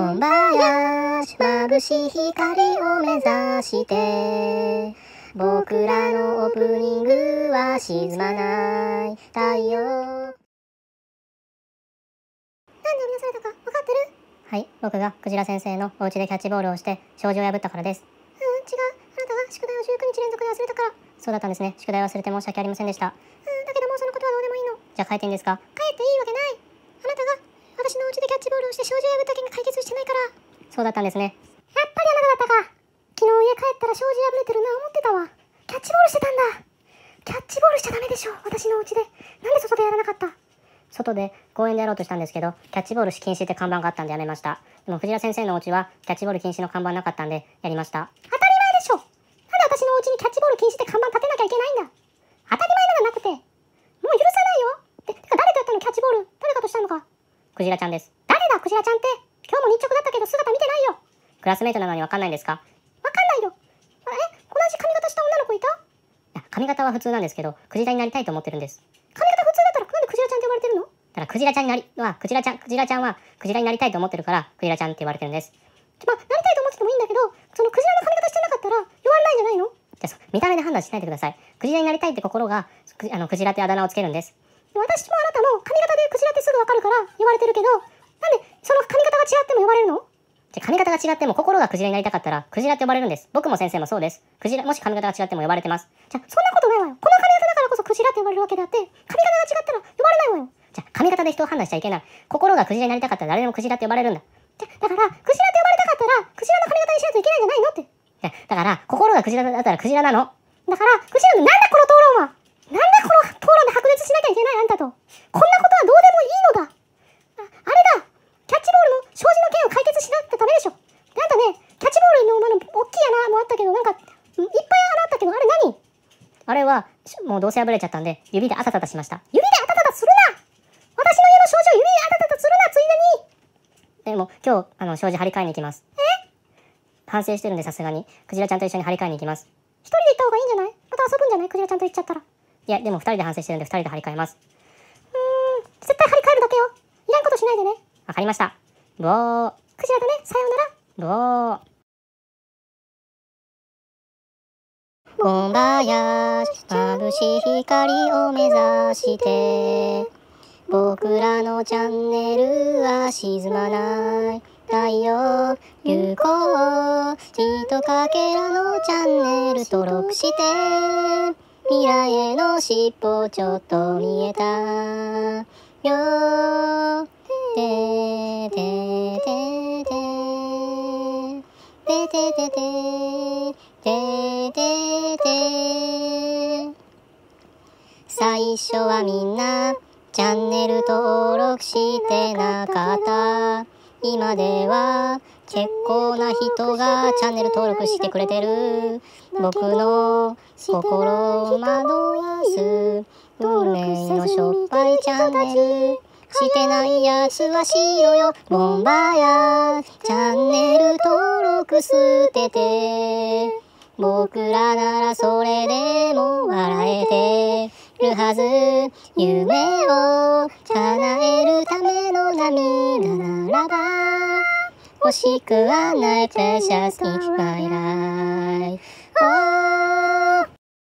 ボンバーヤーシュ、眩しい光を目指して僕らのオープニングは沈まない太陽。なんで生み出されたか分かってる？はい、僕がクジラ先生のお家でキャッチボールをして障子を破ったからです。違う、あなたが宿題を19日連続で忘れたから。そうだったんですね。宿題忘れて申し訳ありませんでした。だけどもうそのことはどうでもいいの。じゃあ帰っていいんですか？帰っていいわけない。あなたが私のお家でキャッチボールをして障子を破った件が解決してないから。そうだったんですね。やっぱりあなただったか。昨日家帰ったら障子破れてるな思ってたわ。キャッチボールしてたんだ。キャッチボールしちゃダメでしょ、私のお家で。なんで外でやらなかった？外で公園でやろうとしたんですけど、キャッチボール禁止って看板があったんでやめました。でも藤原先生のお家はキャッチボール禁止の看板なかったんでやりました。当たり前でしょ。なんで私のお家にキャッチボール禁止って看板立てなきゃいけないんだ。当たり前なのなくて。もう許さないよ。てか誰とやったのキャッチボール。誰かとしたのか。クジラちゃんです。誰だクジラちゃんって。今日も日直だったけど姿見てないよ。クラスメイトなのにわかんないんですか？わかんないよ。同じ髪型した女の子いた？いや、髪型は普通なんですけど、クジラになりたいと思ってるんです。髪型普通だったらなんでクジラちゃんって呼ばれてるの？だからクジラちゃんになりはクジラちゃんはクジラになりたいと思ってるからクジラちゃんって言われてるんです。なりたいと思っててもいいんだけど、そのクジラの髪型してなかったら言われないんじゃないの？じゃあ見た目で判断しないでください。クジラになりたいって心がクジラってあだ名をつけるんです。私もあなたも髪型でクジラってすぐわかるから言われてるけど、なんでその髪型が違っても呼ばれるの？髪型が違っても心がクジラになりたかったらクジラって呼ばれるんです。僕も先生もそうです。もし髪型が違っても呼ばれてます。じゃあそんなことないわよ。この髪型だからこそクジラって呼ばれるわけであって、髪型が違ったら呼ばれないわよ。じゃあ髪型で人を判断しちゃいけない。心がクジラになりたかったら誰でもクジラって呼ばれるんだ。だからクジラって呼ばれたかったらクジラの髪型にしないといけないんじゃないのって。だから心がクジラだったらクジラなの。だからクジラのなんだこの討論は。なんでこの討論で白熱しなきゃいけないあんたと。こんなことはどうでもいいのだ。あれだ。キャッチボールの障子の件を解決しなきゃダメでしょ。であんたね、キャッチボールの大きい穴もあったけど、なんかいっぱい穴あったけど、あれ何？あれはもうどうせ破れちゃったんで指であたたたしました。指であたたたするな。私の家の障子を指であたたたするな、ついでに。でも今日障子張り替えに行きます。反省してるんでさすがにクジラちゃんと一緒に張り替えに行きます。一人で行った方がいいんじゃない？また遊ぶんじゃない？クジラちゃんと行っちゃったら。いやでも二人で反省してるんで二人で張り替えます。絶対張り替えるだけよ。いらんことしないでね。わかりました。ブオー。クジラだね。さようなら。ブオー。ボンバーヤーシュ、眩しい光を目指して僕らのチャンネルは沈まない太陽。流行ちとかけらのチャンネル登録して未来への尻尾ちょっと見えたよ。てててててててててて。最初はみんなチャンネル登録してなかった。今では結構な人がチャンネル登録してくれてる。僕の心を惑わす運命のしょっぱいチャンネル。してないやつはしろよ。ボンバーやチャンネル登録捨てて。僕らならそれでも笑えてるはず。夢を叶えるための涙ならば欲しくはないプレシャスにマイライフ。